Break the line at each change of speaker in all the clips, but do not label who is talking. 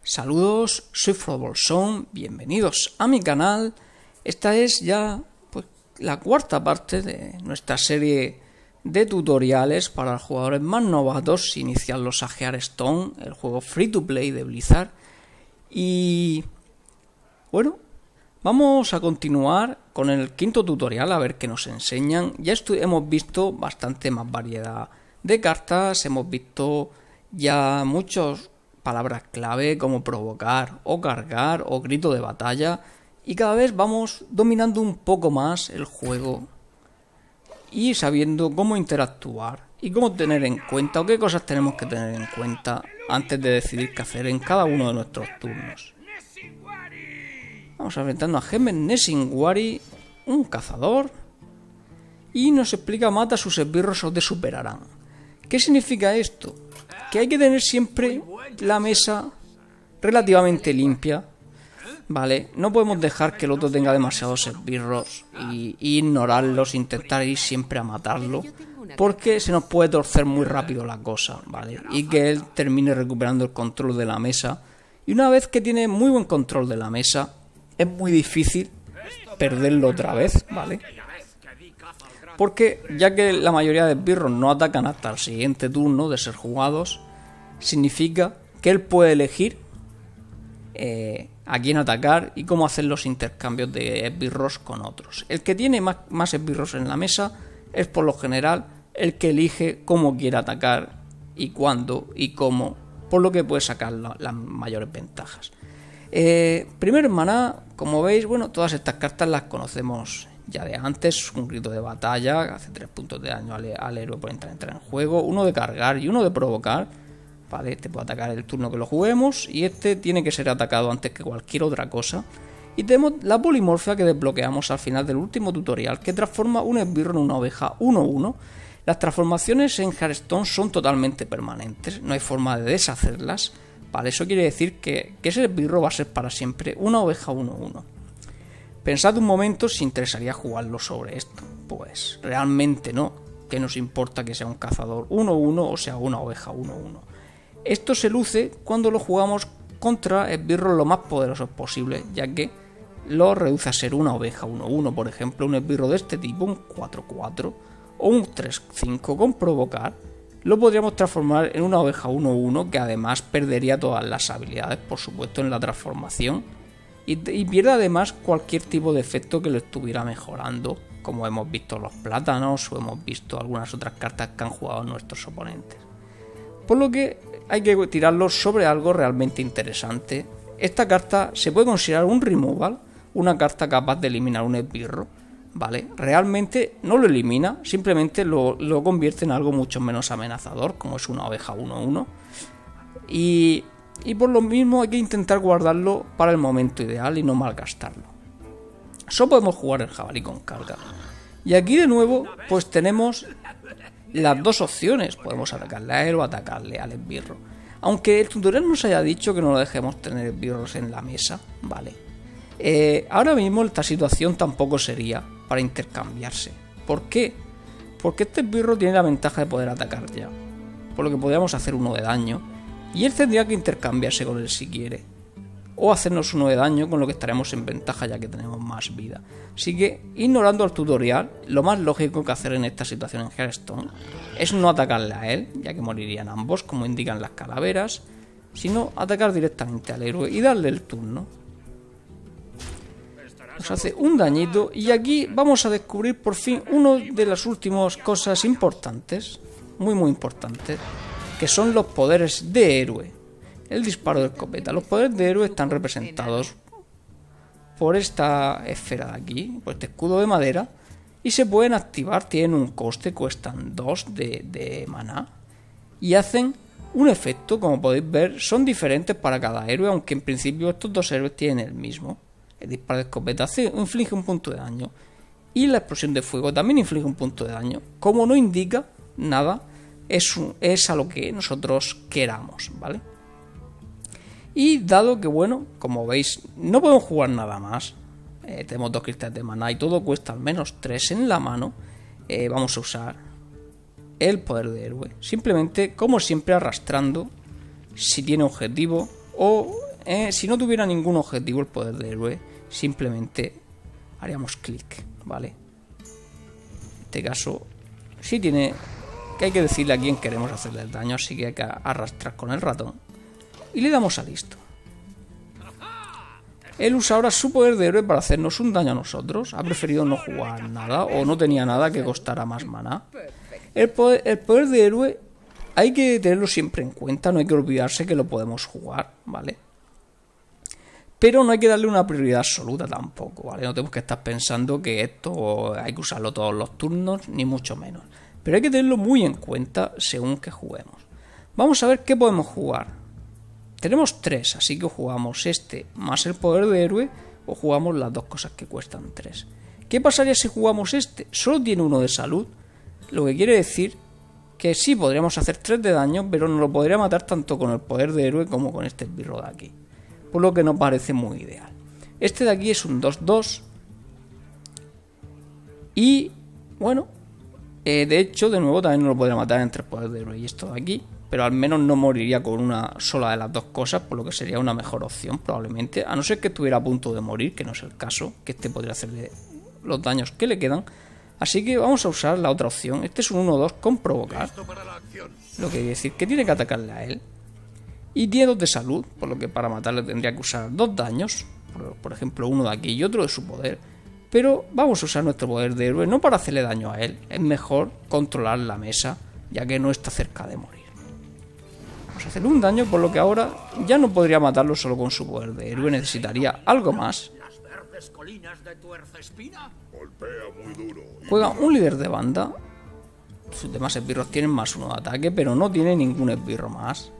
Saludos, soy Frobolson, bienvenidos a mi canal. Esta es ya la cuarta parte de nuestra serie de tutoriales para los jugadores más novatos iniciarlos a Hearthstone, el juego free to play de Blizzard. Y bueno, vamos a continuar con el quinto tutorial a ver qué nos enseñan. Ya hemos visto bastante más variedad de cartas, hemos visto ya muchas palabras clave como provocar o cargar o grito de batalla, y cada vez vamos dominando un poco más el juego y sabiendo cómo interactuar y cómo tener en cuenta o qué cosas tenemos que tener en cuenta antes de decidir qué hacer en cada uno de nuestros turnos. Vamos enfrentando a Gemen Nesingwari, un cazador, y nos explica: mata a sus esbirros o te superarán. ¿Qué significa esto? Que hay que tener siempre la mesa relativamente limpia, ¿vale? No podemos dejar que el otro tenga demasiados esbirros y ignorarlos, intentar ir siempre a matarlo, porque se nos puede torcer muy rápido la cosa, ¿vale? Y que él termine recuperando el control de la mesa. Y una vez que tiene muy buen control de la mesa, es muy difícil perderlo otra vez, ¿vale? Porque ya que la mayoría de esbirros no atacan hasta el siguiente turno de ser jugados, significa que él puede elegir a quién atacar y cómo hacer los intercambios de esbirros con otros. El que tiene más esbirros en la mesa es por lo general el que elige cómo quiere atacar y cuándo y cómo, por lo que puede sacar las mayores ventajas. Primer maná, como veis, bueno, todas estas cartas las conocemos ya de antes. Un grito de batalla, hace 3 puntos de daño al héroe por entrar en juego, uno de cargar y uno de provocar, ¿vale? Este puede atacar el turno que lo juguemos y este tiene que ser atacado antes que cualquier otra cosa. Y tenemos la polimorfia que desbloqueamos al final del último tutorial, que transforma un esbirro en una oveja 1-1. Las transformaciones en Hearthstone son totalmente permanentes, no hay forma de deshacerlas, ¿vale? Eso quiere decir que ese esbirro va a ser para siempre una oveja 1-1. Pensad un momento si interesaría jugarlo sobre esto. Pues realmente no. ¿Qué nos importa que sea un cazador 1-1 o sea una oveja 1-1? Esto se luce cuando lo jugamos contra esbirros lo más poderosos posible, ya que lo reduce a ser una oveja 1-1. Por ejemplo, un esbirro de este tipo, un 4-4 o un 3-5 con provocar, lo podríamos transformar en una oveja 1-1 que además perdería todas las habilidades, por supuesto, en la transformación. Y pierde además cualquier tipo de efecto que lo estuviera mejorando, como hemos visto los plátanos o hemos visto algunas otras cartas que han jugado nuestros oponentes. Por lo que hay que tirarlo sobre algo realmente interesante. Esta carta se puede considerar un removal, una carta capaz de eliminar un esbirro, ¿vale? Realmente no lo elimina, simplemente lo convierte en algo mucho menos amenazador, como es una oveja 1-1. Y por lo mismo hay que intentar guardarlo para el momento ideal y no malgastarlo. Solo podemos jugar el jabalí con carga. Y aquí de nuevo pues tenemos las dos opciones. Podemos atacarle a él o atacarle al esbirro. Aunque el tutorial nos haya dicho que no lo dejemos tener esbirros en la mesa, ¿vale? Ahora mismo esta situación tampoco sería para intercambiarse. ¿Por qué? Porque este esbirro tiene la ventaja de poder atacar ya, por lo que podríamos hacer uno de daño. Y él tendría que intercambiarse con él si quiere, o hacernos uno de daño, con lo que estaremos en ventaja ya que tenemos más vida. Así que, ignorando el tutorial, lo más lógico que hacer en esta situación en Hearthstone es no atacarle a él, ya que morirían ambos, como indican las calaveras, sino atacar directamente al héroe y darle el turno. Nos hace un dañito y aquí vamos a descubrir por fin una de las últimas cosas importantes, muy importantes, que son los poderes de héroe. El disparo de escopeta. Los poderes de héroe están representados por esta esfera de aquí, por este escudo de madera, y se pueden activar, tienen un coste, cuestan 2 de maná, y hacen un efecto, como podéis ver, son diferentes para cada héroe, aunque en principio estos dos héroes tienen el mismo. El disparo de escopeta inflige un punto de daño, y la explosión de fuego también inflige un punto de daño. Como no indica nada, es a lo que nosotros queramos, ¿vale? Y dado que, bueno, como veis, no podemos jugar nada más, tenemos 2 cristales de maná y todo cuesta al menos 3 en la mano, vamos a usar el poder de héroe, simplemente, como siempre, arrastrando si tiene objetivo o si no tuviera ningún objetivo el poder de héroe, simplemente haríamos clic, ¿vale? En este caso, sí tiene que hay que decirle a quién queremos hacerle el daño, así que hay que arrastrar con el ratón. Y le damos a listo. Él usa ahora su poder de héroe para hacernos un daño a nosotros. Ha preferido no jugar nada o no tenía nada que costara más maná. El poder de héroe hay que tenerlo siempre en cuenta, no hay que olvidarse que lo podemos jugar, ¿vale? Pero no hay que darle una prioridad absoluta tampoco, ¿vale? No tenemos que estar pensando que esto hay que usarlo todos los turnos, ni mucho menos. Pero hay que tenerlo muy en cuenta según que juguemos. Vamos a ver qué podemos jugar. Tenemos 3, así que jugamos este más el poder de héroe o jugamos las dos cosas que cuestan 3. ¿Qué pasaría si jugamos este? Solo tiene 1 de salud, lo que quiere decir que sí podríamos hacer 3 de daño, pero nos lo podría matar tanto con el poder de héroe como con este esbirro de aquí. Por lo que no parece muy ideal. Este de aquí es un 2-2. Y bueno, de hecho, de nuevo también nos lo podría matar entre el poder de héroe y esto de aquí. Pero al menos no moriría con una sola de las dos cosas, por lo que sería una mejor opción probablemente. A no ser que estuviera a punto de morir, que no es el caso, que este podría hacerle los daños que le quedan. Así que vamos a usar la otra opción. Este es un 1-2 con provocar. Lo que quiere decir que tiene que atacarle a él. Y tiene 2 de salud, por lo que para matarle tendría que usar 2 daños. Por ejemplo, uno de aquí y otro de su poder. Pero vamos a usar nuestro poder de héroe no para hacerle daño a él. Es mejor controlar la mesa, ya que no está cerca de morir. Vamos a hacerle un daño, por lo que ahora ya no podría matarlo solo con su poder de héroe. Necesitaría algo más. Juega un líder de banda. Sus demás esbirros tienen más 1 de ataque, pero no tiene ningún esbirro más.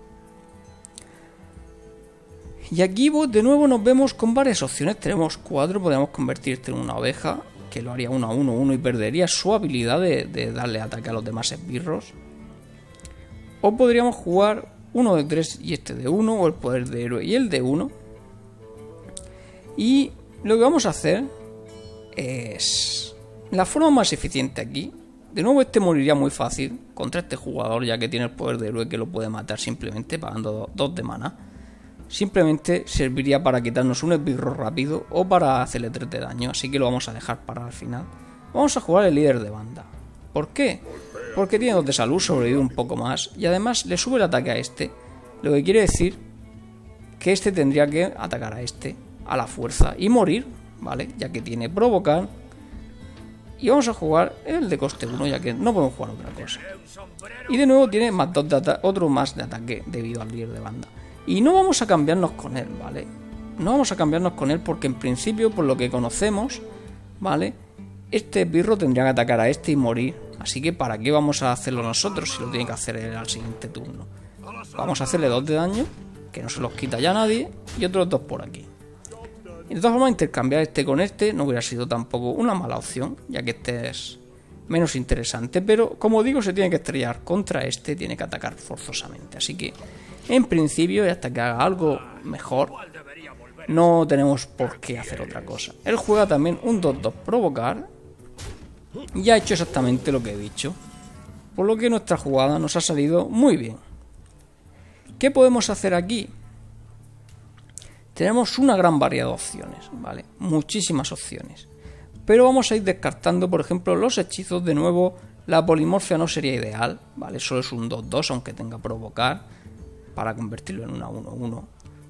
Y aquí de nuevo nos vemos con varias opciones. Tenemos 4, podríamos convertirte en una oveja, que lo haría 1-1-1 y perdería su habilidad de darle ataque a los demás esbirros. O podríamos jugar uno de 3 y este de 1, o el poder de héroe y el de 1. Y lo que vamos a hacer es la forma más eficiente aquí. De nuevo este moriría muy fácil contra este jugador, ya que tiene el poder de héroe que lo puede matar simplemente pagando 2 de mana. Simplemente serviría para quitarnos un esbirro rápido o para hacerle 3 de daño, así que lo vamos a dejar para el final. Vamos a jugar el líder de banda. ¿Por qué? Porque tiene 2 de salud, sobrevive un poco más y además le sube el ataque a este, lo que quiere decir que este tendría que atacar a este a la fuerza y morir, ¿vale? Ya que tiene provocar. Y vamos a jugar el de coste 1, ya que no podemos jugar otra cosa. Y de nuevo tiene más 2 de otro más de ataque debido al líder de banda. Y no vamos a cambiarnos con él, ¿vale? No vamos a cambiarnos con él porque en principio, por lo que conocemos, ¿vale? Este esbirro tendría que atacar a este y morir. Así que ¿para qué vamos a hacerlo nosotros si lo tiene que hacer él al siguiente turno? Vamos a hacerle 2 de daño, que no se los quita ya nadie, y otros 2 por aquí. Y de todas formas, intercambiar este con este no hubiera sido tampoco una mala opción, ya que este es menos interesante. Pero como digo, se tiene que estrellar contra este, tiene que atacar forzosamente. Así que en principio, y hasta que haga algo mejor, no tenemos por qué hacer otra cosa. Él juega también un 2-2 provocar y ha hecho exactamente lo que he dicho, por lo que nuestra jugada nos ha salido muy bien. ¿Qué podemos hacer aquí? Tenemos una gran variedad de opciones, ¿vale? Muchísimas opciones. Pero vamos a ir descartando, por ejemplo, los hechizos. De nuevo, la polimorfia no sería ideal, ¿vale? Solo es un 2-2, aunque tenga provocar, para convertirlo en una 1-1.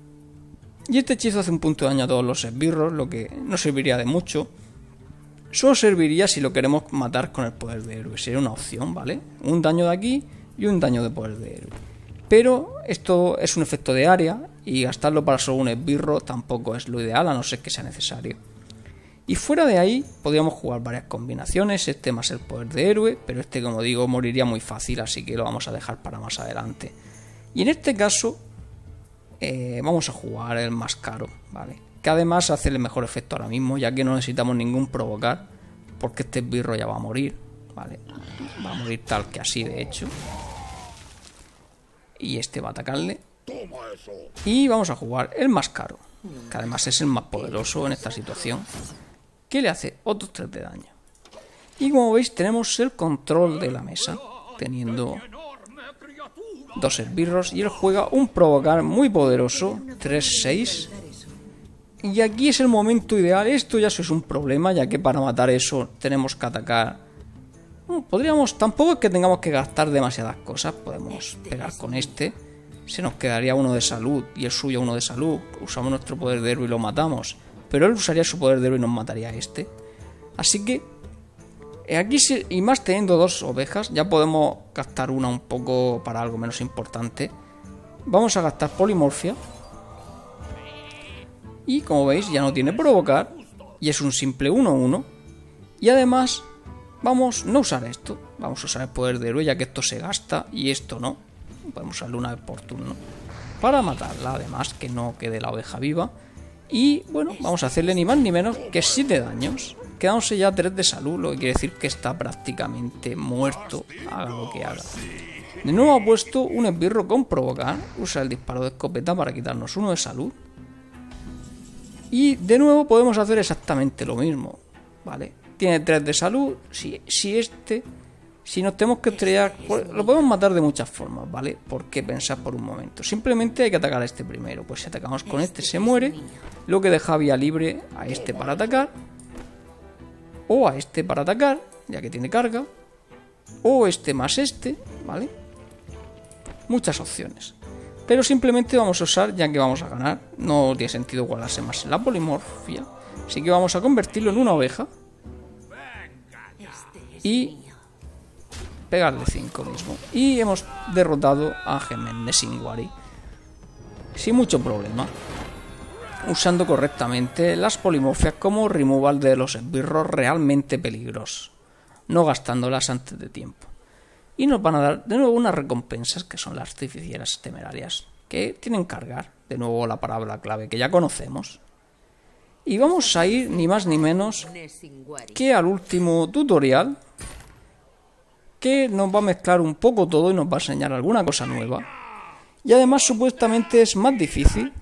Y este hechizo hace un punto de daño a todos los esbirros, lo que no serviría de mucho. Solo serviría si lo queremos matar con el poder de héroe. Sería una opción, ¿vale? Un daño de aquí y un daño de poder de héroe. Pero esto es un efecto de área y gastarlo para solo un esbirro tampoco es lo ideal, a no ser que sea necesario. Y fuera de ahí podríamos jugar varias combinaciones, este más el poder de héroe, pero este, como digo, moriría muy fácil, así que lo vamos a dejar para más adelante. Y en este caso vamos a jugar el más caro, ¿vale? Que además hace el mejor efecto ahora mismo, ya que no necesitamos ningún provocar, porque este esbirro ya va a morir, ¿vale? Va a morir tal que así, de hecho. Y este va a atacarle. Y vamos a jugar el más caro, que además es el más poderoso en esta situación, que le hace otros 3 de daño. Y como veis tenemos el control de la mesa, teniendo 2 esbirros, y él juega un provocar muy poderoso, 3-6. Y aquí es el momento ideal. Esto ya es un problema, ya que para matar eso tenemos que atacar. Podríamos, tampoco es que tengamos que gastar demasiadas cosas. Podemos pegar con este. Se nos quedaría uno de salud y el suyo uno de salud. Usamos nuestro poder de héroe y lo matamos. Pero él usaría su poder de héroe y nos mataría a este. Así que aquí, y más teniendo dos ovejas, ya podemos gastar una un poco para algo menos importante. Vamos a gastar polimorfia. Y como veis ya no tiene provocar. Y es un simple 1-1. Y además vamos no usar esto. Vamos a usar el poder de héroe, ya que esto se gasta y esto no. Podemos usarlo una vez por turno para matarla, además que no quede la oveja viva. Y bueno, vamos a hacerle ni más ni menos que 7 daños. Quedándose ya 3 de salud, lo que quiere decir que está prácticamente muerto, haga lo que haga. De nuevo ha puesto un esbirro con provocar. Usa el disparo de escopeta para quitarnos 1 de salud. Y de nuevo podemos hacer exactamente lo mismo, ¿vale? Tiene 3 de salud. Si nos tenemos que estrellar, pues lo podemos matar de muchas formas, ¿vale? Porque pensad por un momento. Simplemente hay que atacar a este primero. Pues si atacamos con este se muere. Lo que deja vía libre a este para atacar. O a este para atacar, ya que tiene carga. O este más este, ¿vale? Muchas opciones. Pero simplemente vamos a usar, ya que vamos a ganar. No tiene sentido guardarse más en la polimorfia. Así que vamos a convertirlo en una oveja. Y pegarle 5 mismo. Y hemos derrotado a Gemen Nesingwari sin mucho problema, usando correctamente las polimorfias como removal de los esbirros realmente peligrosos, no gastándolas antes de tiempo. Y nos van a dar de nuevo unas recompensas, que son las artificieras temerarias, que tienen cargar, de nuevo la palabra clave que ya conocemos. Y vamos a ir ni más ni menos que al último tutorial, que nos va a mezclar un poco todo y nos va a enseñar alguna cosa nueva. Y además supuestamente es más difícil,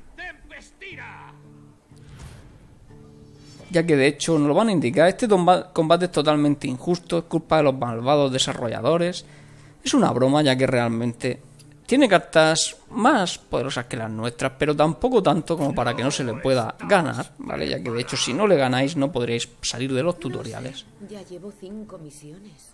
ya que de hecho nos lo van a indicar. Este combate es totalmente injusto, es culpa de los malvados desarrolladores. Es una broma, ya que realmente tiene cartas más poderosas que las nuestras, pero tampoco tanto como para que no se le pueda ganar, ¿vale? Ya que de hecho si no le ganáis no podréis salir de los tutoriales.
Ya llevo 5 misiones.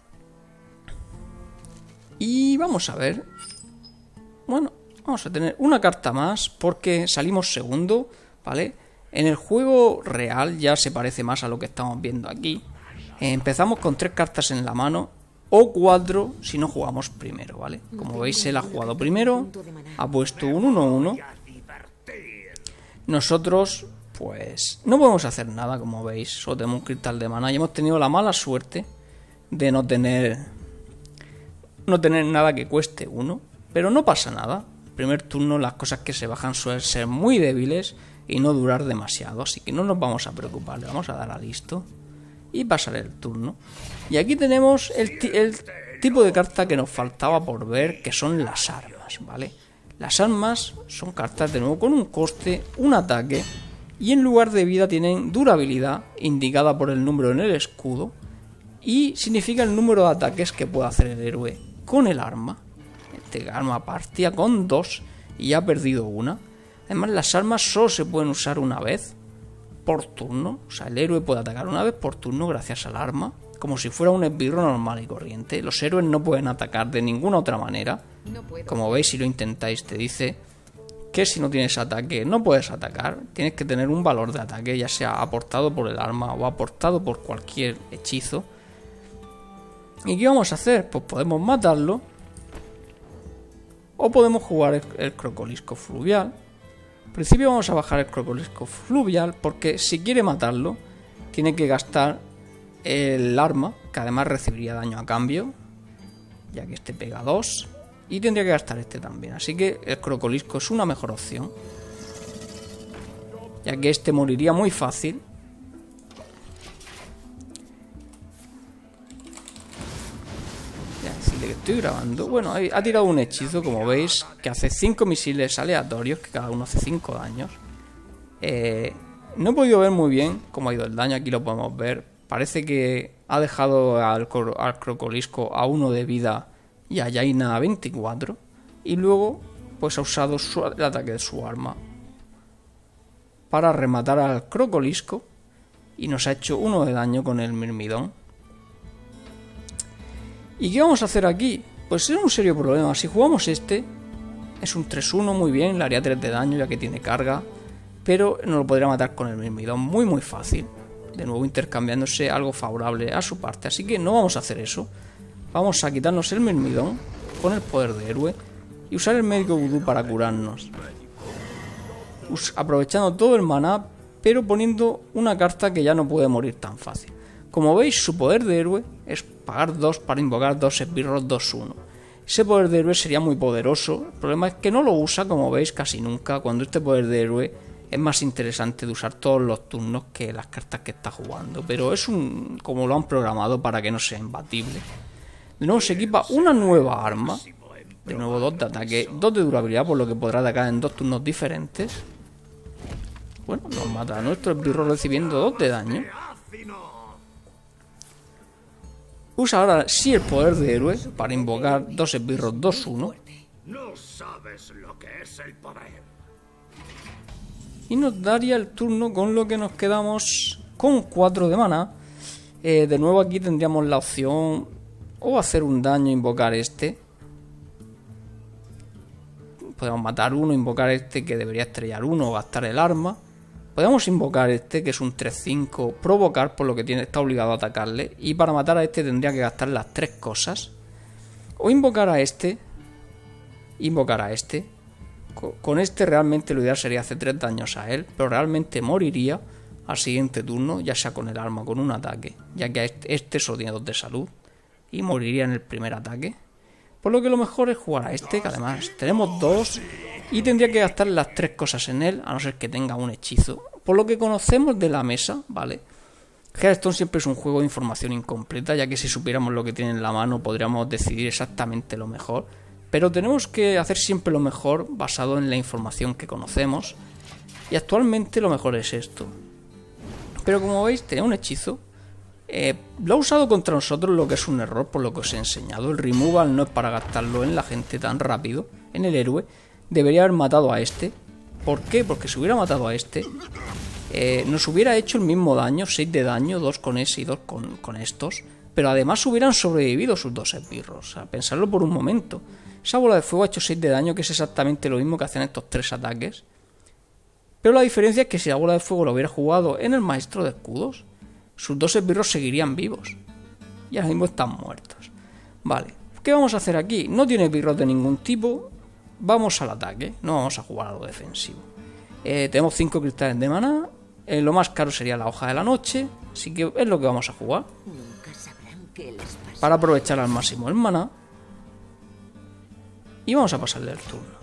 Y vamos a ver. Bueno, vamos a tener una carta más porque salimos segundo, ¿vale? En el juego real ya se parece más a lo que estamos viendo aquí. Empezamos con 3 cartas en la mano o 4 si no jugamos primero, ¿vale? Como veis, él ha jugado primero, ha puesto un 1-1. Nosotros, pues, no podemos hacer nada, como veis. Solo tenemos un cristal de mana y hemos tenido la mala suerte de no tener nada que cueste 1. Pero no pasa nada. El primer turno las cosas que se bajan suelen ser muy débiles y no durar demasiado, así que no nos vamos a preocupar. Le vamos a dar a listo y pasar el turno. Y aquí tenemos el tipo de carta que nos faltaba por ver, que son las armas, ¿vale? Las armas son cartas de nuevo con un coste, un ataque, y en lugar de vida tienen durabilidad, indicada por el número en el escudo, y significa el número de ataques que puede hacer el héroe con el arma. Este arma partía con 2 y ha perdido una. Además, las armas solo se pueden usar una vez por turno. O sea, el héroe puede atacar una vez por turno gracias al arma, como si fuera un esbirro normal y corriente. Los héroes no pueden atacar de ninguna otra manera. Como veis, si lo intentáis, te dice que si no tienes ataque no puedes atacar. Tienes que tener un valor de ataque, ya sea aportado por el arma o aportado por cualquier hechizo. ¿Y qué vamos a hacer? Pues podemos matarlo, o podemos jugar el crocolisco fluvial. En principio vamos a bajar el crocolisco fluvial, porque si quiere matarlo tiene que gastar el arma, que además recibiría daño a cambio, ya que este pega 2, y tendría que gastar este también. Así que el crocolisco es una mejor opción, ya que este moriría muy fácil. Que estoy grabando. Bueno, ha tirado un hechizo, como veis, que hace 5 misiles aleatorios, que cada uno hace 5 daños. No he podido ver muy bien cómo ha ido el daño. Aquí lo podemos ver. Parece que ha dejado al crocolisco a 1 de vida y a Jaina a 24. Y luego pues ha usado el ataque de su arma. para rematar al Crocolisco. Y nos ha hecho 1 de daño con el Mirmidón. ¿Y qué vamos a hacer aquí? Pues es un serio problema. Si jugamos este, es un 3-1 muy bien, le haría 3 de daño ya que tiene carga. Pero nos lo podría matar con el Mirmidón muy fácil. De nuevo intercambiándose algo favorable a su parte. Así que no vamos a hacer eso. Vamos a quitarnos el Mirmidón con el poder de héroe y usar el médico vudú para curarnos. Aprovechando todo el maná, pero poniendo una carta que ya no puede morir tan fácil. Como veis, su poder de héroe es pagar 2 para invocar 2 esbirros 2-1. Ese poder de héroe sería muy poderoso. El problema es que no lo usa, como veis, casi nunca. Cuando este poder de héroe es más interesante de usar todos los turnos que las cartas que está jugando. Pero es como lo han programado para que no sea imbatible. De nuevo se equipa una nueva arma. De nuevo 2 de ataque, 2 de durabilidad, por lo que podrá atacar en 2 turnos diferentes. Bueno, nos mata a nuestro esbirro recibiendo 2 de daño. Usa ahora sí el poder de héroe para invocar 2 esbirros 2-1.
No sabes lo que es el poder.
Y nos daría el turno, con lo que nos quedamos con 4 de maná. De nuevo aquí tendríamos la opción o hacer un daño e invocar este. Podemos matar uno, invocar este que debería estrellar uno o gastar el arma. Podemos invocar este que es un 3-5, provocar, por lo que está obligado a atacarle. Y para matar a este tendría que gastar las 3 cosas. O invocar a este. Invocar a este. Con este realmente lo ideal sería hacer 3 daños a él, pero realmente moriría al siguiente turno, ya sea con el arma o con un ataque, ya que este solo tiene 2 de salud y moriría en el primer ataque. Por lo que lo mejor es jugar a este, que además tenemos 2 y tendría que gastar las 3 cosas en él, a no ser que tenga un hechizo. Por lo que conocemos de la mesa, ¿vale? Hearthstone siempre es un juego de información incompleta, ya que si supiéramos lo que tiene en la mano podríamos decidir exactamente lo mejor. Pero tenemos que hacer siempre lo mejor basado en la información que conocemos. Y actualmente lo mejor es esto. Pero como veis, tenía un hechizo. Lo ha usado contra nosotros, lo que es un error por lo que os he enseñado. El removal no es para gastarlo en la gente tan rápido, en el héroe. Debería haber matado a este. ¿Por qué? Porque si hubiera matado a este, nos hubiera hecho el mismo daño, 6 de daño, 2 con ese y 2 con estos. Pero además hubieran sobrevivido sus 2 esbirros. O sea, pensarlo por un momento. Esa bola de fuego ha hecho 6 de daño, que es exactamente lo mismo que hacen estos 3 ataques. Pero la diferencia es que si la bola de fuego lo hubiera jugado en el maestro de escudos, sus 2 esbirros seguirían vivos. Y ahora mismo están muertos. Vale, ¿qué vamos a hacer aquí? No tiene esbirros de ningún tipo. Vamos al ataque, no vamos a jugar a lo defensivo. Tenemos 5 cristales de maná. Lo más caro sería la hoja de la noche. Así que es lo que vamos a jugar.
Nunca sabrán qué les pasa.
Para aprovechar al máximo el maná. Y vamos a pasarle el turno.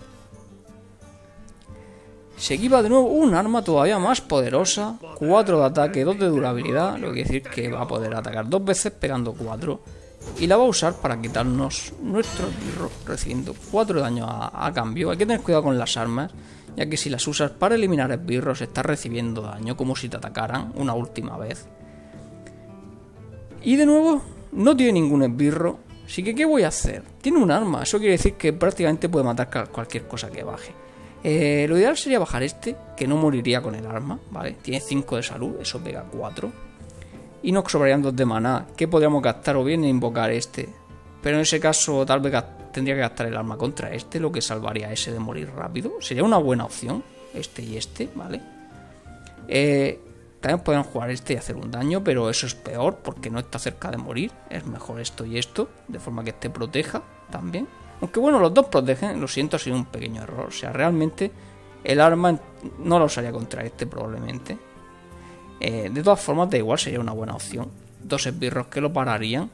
Se equipa de nuevo un arma todavía más poderosa. 4 de ataque, 2 de durabilidad. Lo que quiere decir que va a poder atacar 2 veces pegando 4. Y la va a usar para quitarnos nuestro esbirro, recibiendo 4 de daño a cambio. Hay que tener cuidado con las armas, ya que si las usas para eliminar esbirros estás recibiendo daño como si te atacaran una última vez. Y de nuevo, no tiene ningún esbirro. Así que, ¿qué voy a hacer? Tiene un arma, eso quiere decir que prácticamente puede matar cualquier cosa que baje. Lo ideal sería bajar este, que no moriría con el arma, ¿vale? Tiene 5 de salud, eso pega 4. Y nos sobrarían 2 de maná, que podríamos gastar o bien en invocar este. Pero en ese caso tal vez tendría que gastar el arma contra este, lo que salvaría a ese de morir rápido. Sería una buena opción, este y este, ¿vale? También podrían jugar este y hacer un daño, pero eso es peor porque no está cerca de morir. Es mejor esto y esto, de forma que este proteja también. Aunque bueno, los dos protegen, lo siento, ha sido un pequeño error. O sea, realmente el arma no la usaría contra este probablemente. De todas formas, da igual, sería una buena opción. 2 esbirros que lo pararían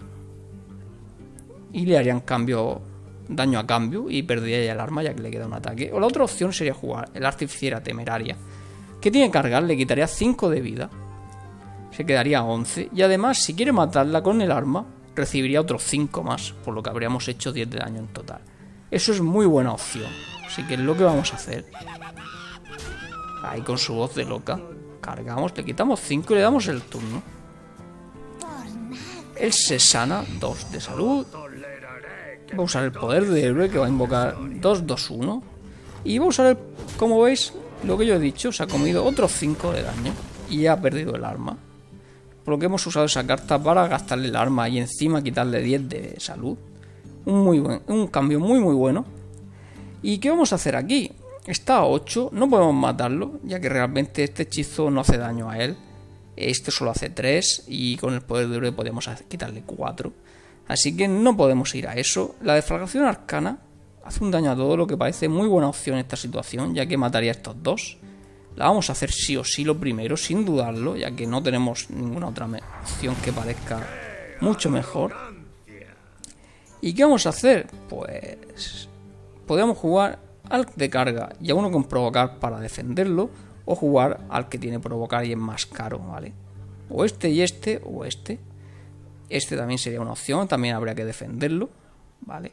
y le harían daño a cambio y perdería ya el arma ya que le queda un ataque. O la otra opción sería jugar el artificiera temeraria, que tiene que cargar, le quitaría 5 de vida, se quedaría 11. Y además, si quiere matarla con el arma, recibiría otros 5 más, por lo que habríamos hecho 10 de daño en total. Eso es muy buena opción, así que es lo que vamos a hacer. Ahí con su voz de loca. Cargamos, le quitamos 5 y le damos el turno. Él se sana, 2 de salud. Va a usar el poder de héroe, que va a invocar 2-2-1. Y va a usar, como veis, lo que yo he dicho, se ha comido otros 5 de daño y ha perdido el arma. Por lo que hemos usado esa carta para gastarle el arma y encima quitarle 10 de salud. Un cambio muy bueno. ¿Y qué vamos a hacer aquí? Está a 8, no podemos matarlo, ya que realmente este hechizo no hace daño a él. Este solo hace 3 y con el poder de héroe podemos quitarle 4. Así que no podemos ir a eso. La deflagración arcana hace un daño a todo, lo que parece muy buena opción en esta situación, ya que mataría a estos dos. La vamos a hacer sí o sí lo primero, sin dudarlo, ya que no tenemos ninguna otra opción que parezca mucho mejor. ¿Y qué vamos a hacer? Pues podemos jugar al de carga y a uno con provocar para defenderlo, o jugar al que tiene provocar y es más caro, ¿vale? O este y este, o este. Este también sería una opción, también habría que defenderlo, ¿vale?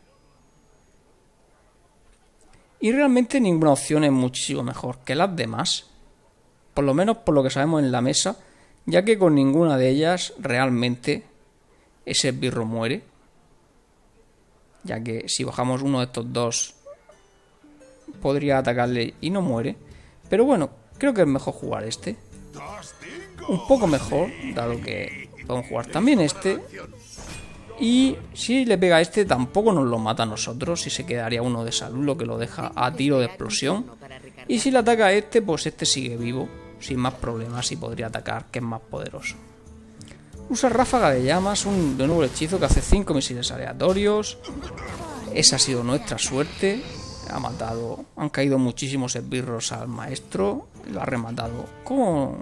Y realmente ninguna opción es muchísimo mejor que las demás, por lo menos por lo que sabemos en la mesa, ya que con ninguna de ellas realmente ese esbirro muere, ya que si bajamos uno de estos dos podría atacarle y no muere. Pero bueno, creo que es mejor jugar este, un poco mejor, dado que podemos jugar también este. Y si le pega a este tampoco nos lo mata a nosotros, y se quedaría uno de salud, lo que lo deja a tiro de explosión. Y si le ataca a este, pues este sigue vivo, sin más problemas, y podría atacar, que es más poderoso. Usa ráfaga de llamas, de nuevo el hechizo que hace 5 misiles aleatorios. Esa ha sido nuestra suerte. Han caído muchísimos esbirros al maestro. Lo ha rematado con...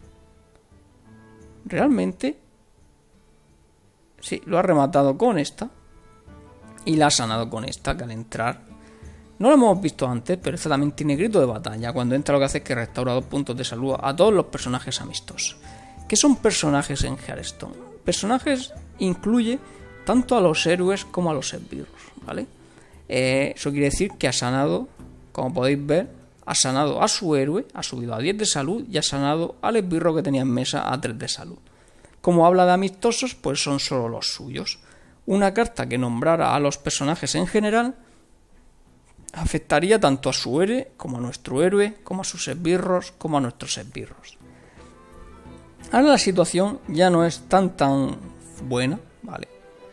Realmente... Sí, lo ha rematado con esta. Y la ha sanado con esta, que al entrar... No lo hemos visto antes, pero esta también tiene grito de batalla. Cuando entra lo que hace es que restaura 2 puntos de salud a todos los personajes amistosos. ¿Qué son personajes en Hearthstone? Personajes incluye tanto a los héroes como a los esbirros, ¿vale? Eso quiere decir que ha sanado, como podéis ver, ha sanado a su héroe, ha subido a 10 de salud y ha sanado al esbirro que tenía en mesa a 3 de salud. Como habla de amistosos, pues son solo los suyos. Una carta que nombrara a los personajes en general afectaría tanto a su héroe como a nuestro héroe, como a sus esbirros, como a nuestros esbirros. Ahora la situación ya no es tan buena, ¿vale?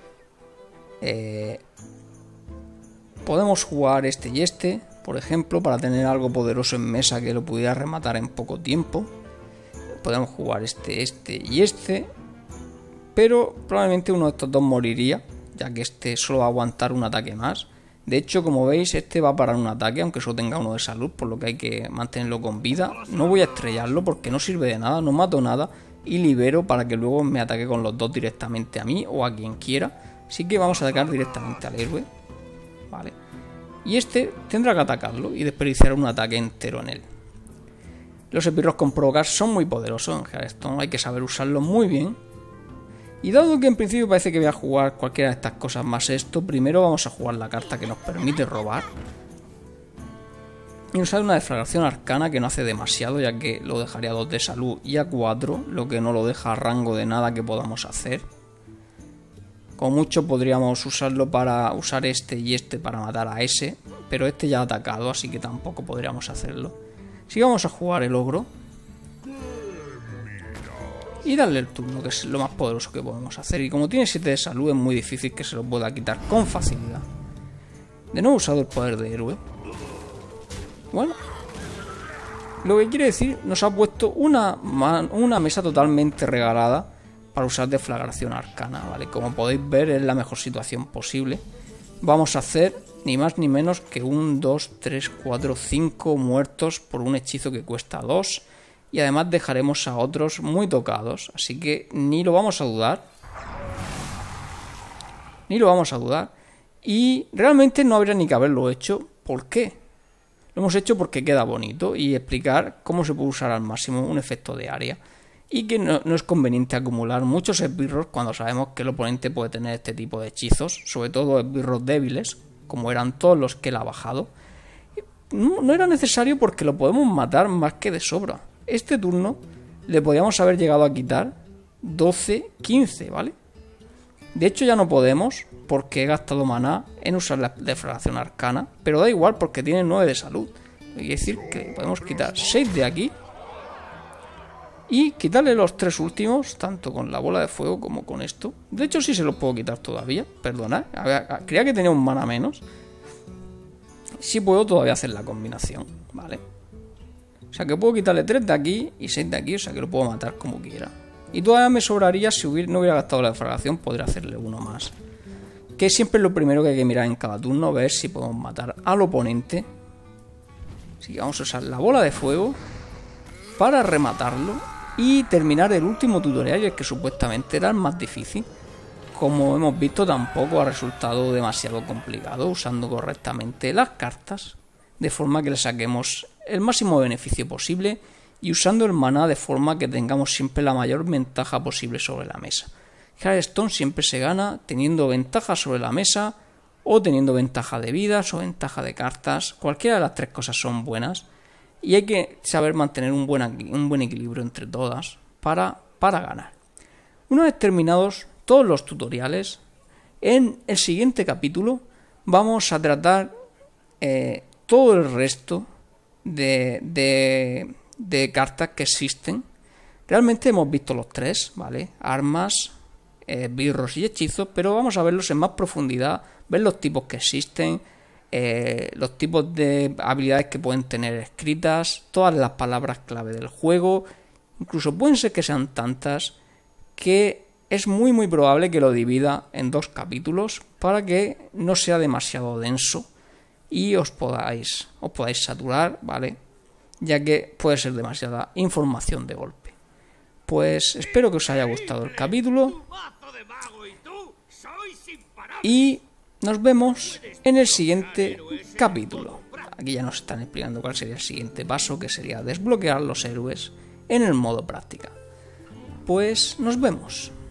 Podemos jugar este y este, por ejemplo, para tener algo poderoso en mesa que lo pudiera rematar en poco tiempo. Podemos jugar este y este, pero probablemente uno de estos dos moriría, ya que este solo va a aguantar un ataque más. De hecho, como veis, este va a parar un ataque, aunque solo tenga uno de salud, por lo que hay que mantenerlo con vida. No voy a estrellarlo porque no sirve de nada, no mato nada, y libero para que luego me ataque con los dos directamente a mí o a quien quiera. Así que vamos a atacar directamente al héroe, ¿vale? Y este tendrá que atacarlo y desperdiciar un ataque entero en él. Los esbirros con provocar son muy poderosos en Hearthstone, hay que saber usarlos muy bien. Y dado que en principio parece que voy a jugar cualquiera de estas cosas más esto, primero vamos a jugar la carta que nos permite robar. Y usar una deflagración arcana que no hace demasiado, ya que lo dejaría a 2 de salud y a 4, lo que no lo deja a rango de nada que podamos hacer. Como mucho podríamos usarlo para usar este y este para matar a ese, pero este ya ha atacado, así que tampoco podríamos hacerlo. Así que vamos a jugar el ogro y darle el turno, que es lo más poderoso que podemos hacer. Y como tiene 7 de salud es muy difícil que se lo pueda quitar con facilidad. De nuevo he usado el poder de héroe. Bueno, lo que quiere decir, nos ha puesto una mesa totalmente regalada para usar deflagración arcana, ¿vale? Como podéis ver, es la mejor situación posible. Vamos a hacer ni más ni menos que 1, 2, 3, 4, 5 muertos por un hechizo que cuesta 2. Y además dejaremos a otros muy tocados, así que ni lo vamos a dudar. Ni lo vamos a dudar. Y realmente no habría ni que haberlo hecho. ¿Por qué? Lo hemos hecho porque queda bonito y explicar cómo se puede usar al máximo un efecto de área. Y que no es conveniente acumular muchos esbirros cuando sabemos que el oponente puede tener este tipo de hechizos, sobre todo esbirros débiles, como eran todos los que él ha bajado. No era necesario porque lo podemos matar más que de sobra. Este turno le podíamos haber llegado a quitar 12, 15, ¿vale? De hecho ya no podemos porque he gastado maná en usar la deflagración arcana, pero da igual porque tiene 9 de salud. Es decir, que podemos quitar 6 de aquí y quitarle los 3 últimos, tanto con la bola de fuego como con esto. De hecho, sí se los puedo quitar todavía, perdonad. Creía que tenía un mana menos. Sí puedo todavía hacer la combinación, ¿vale? O sea que puedo quitarle 3 de aquí y 6 de aquí, o sea que lo puedo matar como quiera. Y todavía me sobraría, si no hubiera gastado la defragación, podría hacerle uno más. Que siempre es lo primero que hay que mirar en cada turno, ver si podemos matar al oponente. Así que vamos a usar la bola de fuego para rematarlo y terminar el último tutorial, el que supuestamente era el más difícil. Como hemos visto, tampoco ha resultado demasiado complicado, usando correctamente las cartas, de forma que le saquemos el máximo beneficio posible y usando el maná de forma que tengamos siempre la mayor ventaja posible sobre la mesa. Hearthstone siempre se gana teniendo ventaja sobre la mesa o teniendo ventaja de vidas o ventaja de cartas. Cualquiera de las 3 cosas son buenas y hay que saber mantener un buen equilibrio entre todas para ganar. Una vez terminados todos los tutoriales, en el siguiente capítulo vamos a tratar todo el resto de cartas que existen. Realmente hemos visto los 3, ¿vale? Armas, esbirros y hechizos, pero vamos a verlos en más profundidad, ver los tipos que existen, los tipos de habilidades que pueden tener escritas, todas las palabras clave del juego. Incluso pueden ser que sean tantas que es muy probable que lo divida en 2 capítulos para que no sea demasiado denso y os podáis saturar, ¿vale? Ya que puede ser demasiada información de golpe. Pues espero que os haya gustado el capítulo y nos vemos en el siguiente capítulo. Aquí ya nos están explicando cuál sería el siguiente paso, que sería desbloquear los héroes en el modo práctica. Pues nos vemos.